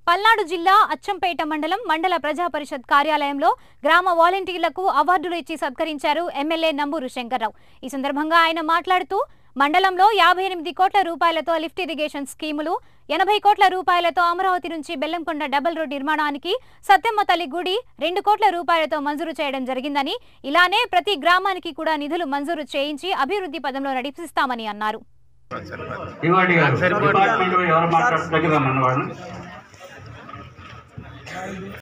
పల్నాడు జిల్లా అచ్చంపేట మండల ప్రజా పరిషత్ కార్యాలయంలో గ్రామ వాలంటీర్లకు అవార్డులు ఇచ్చి సత్కరించారు ఎమ్మెల్యే నంబూరు శంకర్రావు। ఈ సందర్భంగా ఆయన మాట్లాడుతూ మండలంలో 58 కోట్ల రూపాయలతో లిఫ్ట్ ఇరిగేషన్ స్కీములు, 80 కోట్ల రూపాయలతో అమరావతి నుంచి బెల్లంకొండ డబుల్ రోడ్ నిర్మాణానికి, సత్యమ్మ తల్లి గుడి 2 కోట్ల రూపాయలతో మంజూరు చేయడం జరిగిందని, ఇలానే ప్రతి గ్రామానికి కూడా నిధులు మంజూరు చేయించి అభివృద్ధి పదంలో నడిపిస్తామని అన్నారు।